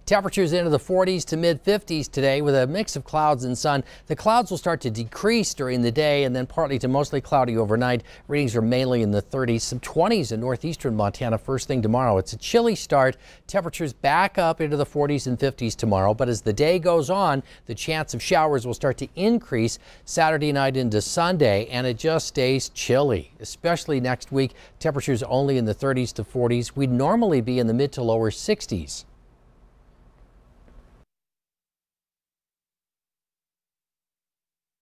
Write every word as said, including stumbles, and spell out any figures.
Temperatures into the forties to mid fifties today with a mix of clouds and sun. The clouds will start to decrease during the day and then partly to mostly cloudy overnight. Readings are mainly in the thirties, some twenties in northeastern Montana first thing tomorrow. It's a chilly start. Temperatures back up into the forties and fifties tomorrow, but as the day goes on, the chance of showers will start to increase Saturday night into Sunday, and it just stays chilly, especially next week. Temperatures only in the thirties to forties. We'd normally be in the mid to lower sixties.